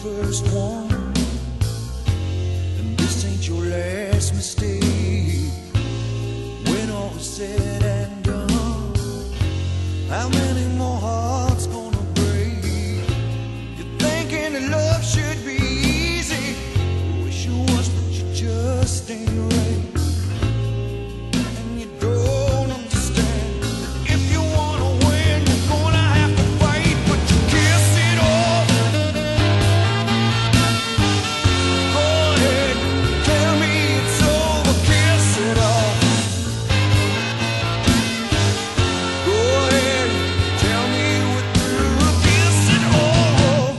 first one, and this ain't your last mistake. When all is said and done, how many more hearts gonna break? You're thinking that love should be easy. Wish it was, but you just ain't right. And you don't understand. If you wanna win, you're gonna have to fight, but you kiss it off. Go ahead, tell me it's over, kiss it off. Go ahead, tell me we're through, kiss it off.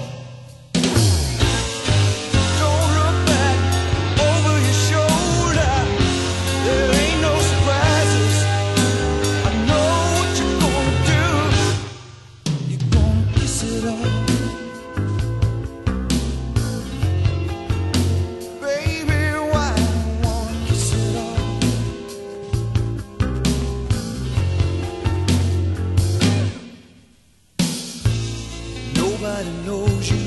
Don't look back over your shoulder. There ain't no surprises. I know what you're gonna do. You're gonna kiss it off. Baby, why you wanna kiss it off? Nobody knows you